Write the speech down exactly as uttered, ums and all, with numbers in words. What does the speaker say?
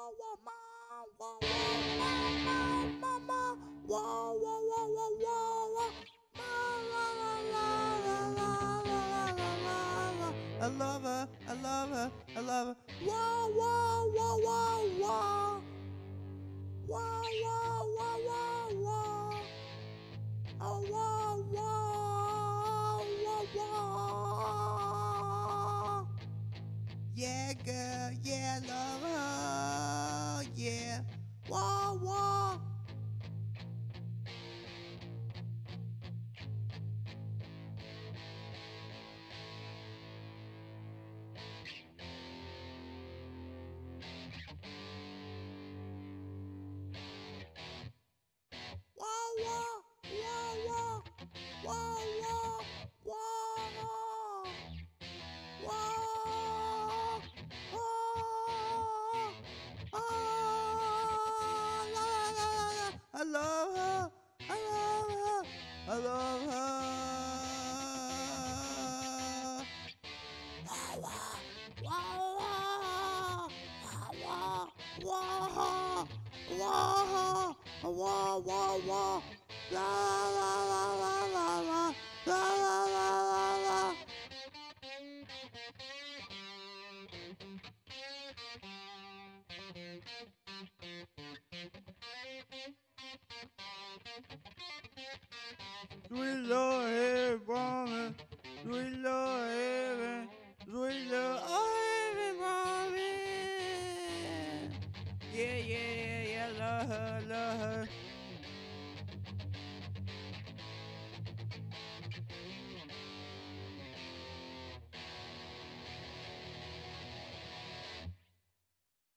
whoa, whoa, ma, whoa, whoa, ma, ma, ma, ma, whoa, whoa, whoa, whoa, whoa, whoa, ma, la, la, la, la, la, la, la, la, la. I love her, I love her, I love her. Whoa, whoa, whoa, whoa, whoa. Whoa, whoa, whoa, whoa, whoa. Oh, whoa, whoa, whoa, whoa. Yeah, girl, yeah, love her, yeah. Whoa, whoa. Whoa, whoa, whoa, whoa, whoa, whoa, whoa, whoa, oh, oh, la, la, la, la, la. I love her, I love her, I love her. Whoa, whoa, whoa, whoa, whoa, whoa, whoa, whoa, whoa, la, la, la, la, la, la, la, la, la, la, la. Sweet Lord heaven, promise. Sweet Lord heaven, sweet Lord heaven, promise. Yeah, yeah, yeah, yeah, love her, love her.